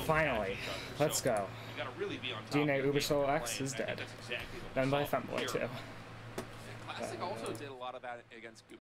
Finally, let's go. DNA Ubersoul X is dead. Done by Femboy too. Classic also did a lot of that against